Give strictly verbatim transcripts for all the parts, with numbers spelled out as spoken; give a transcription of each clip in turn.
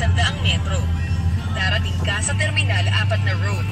isandaang metro. Darating ka sa Terminal apat na Road.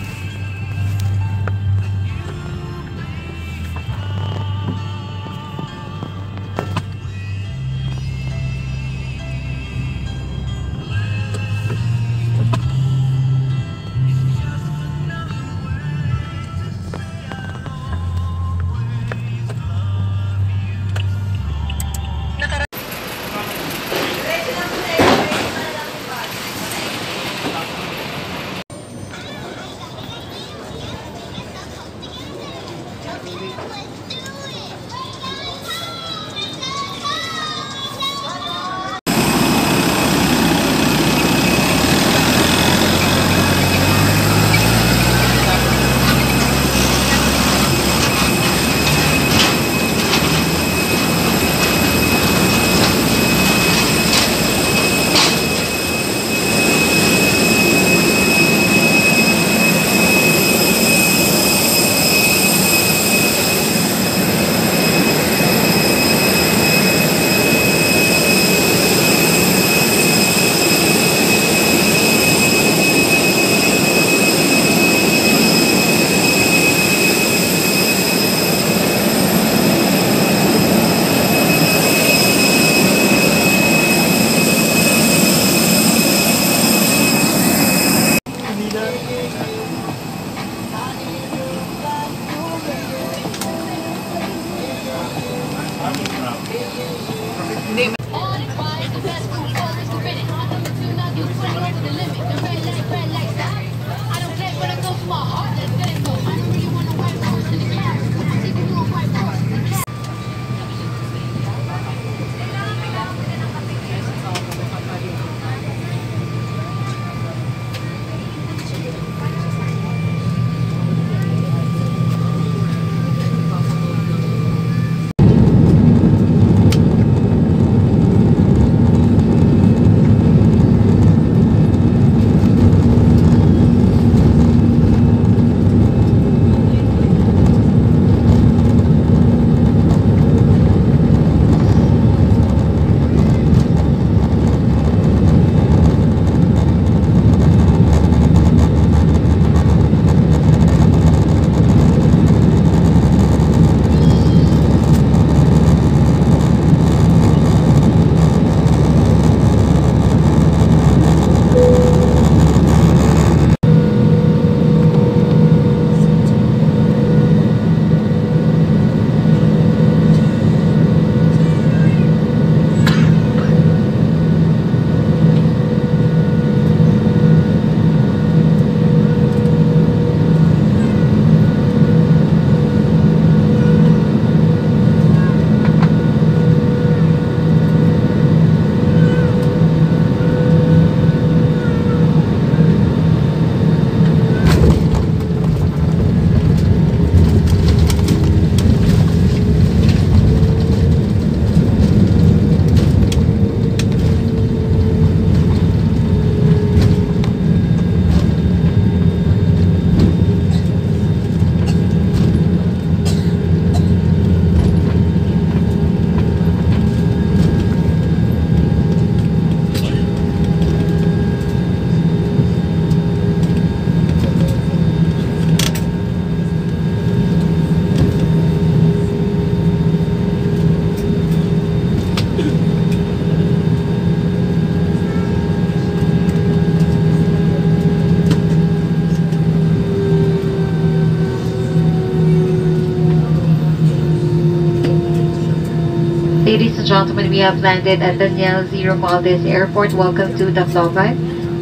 Ladies and gentlemen, we have landed at Daniel Zero Maldives Airport. Welcome to Tacloban.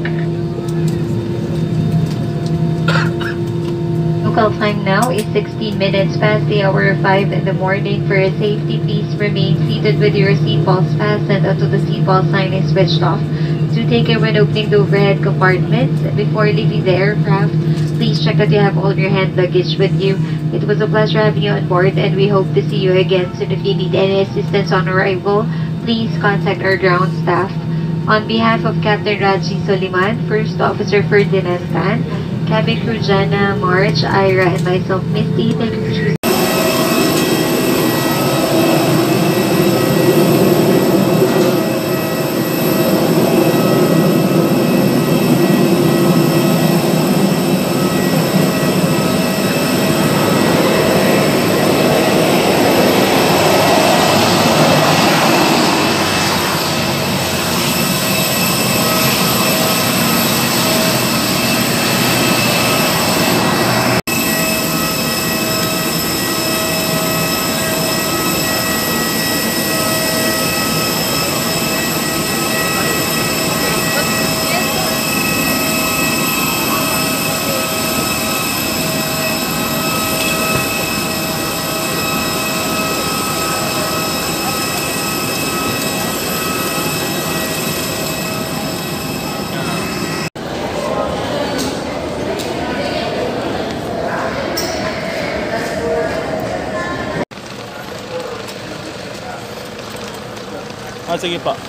Local time now is sixteen minutes past the hour of five in the morning. For your safety, please remain seated with your seatbelts fastened until the seatbelt sign is switched off. Do take care when opening the overhead compartments. Before leaving the aircraft, please check that you have all your hand luggage with you. It was a pleasure having you on board, and we hope to see you again soon. If you need any assistance on arrival, please contact our ground staff. On behalf of Captain Raji Soliman, First Officer Ferdinand Tan, cabin crew Jana, Marge, Ira, and myself, Misty, thank you for choosing Ah, sige po.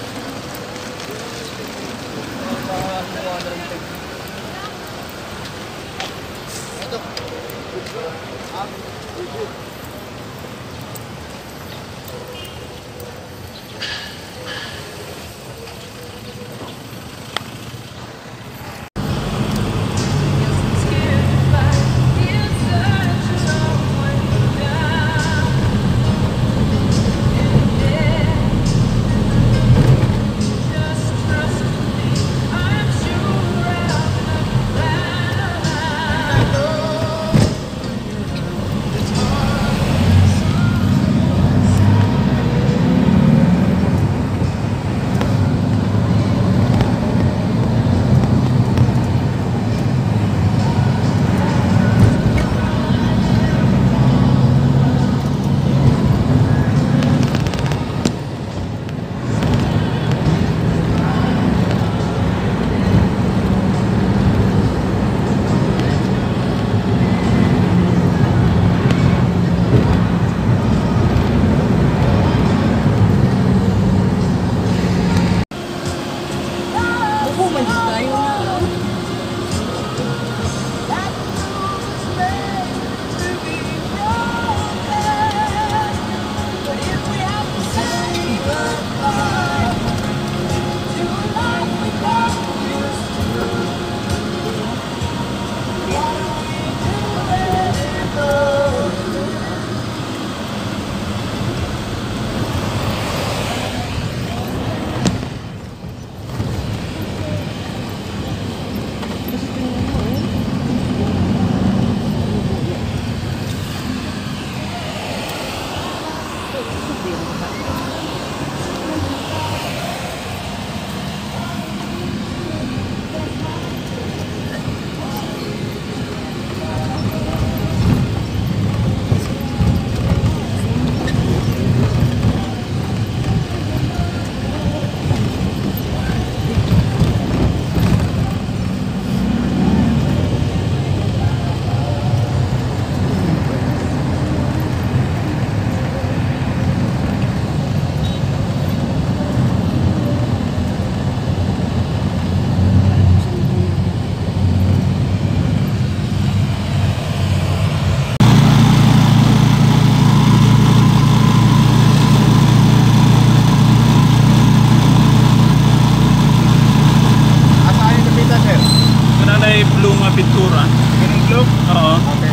May blue nga pintura. Ganun blue? Oo. Okay.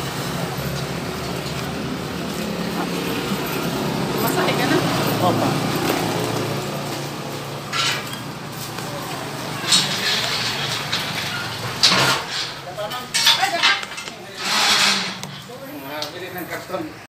Opa.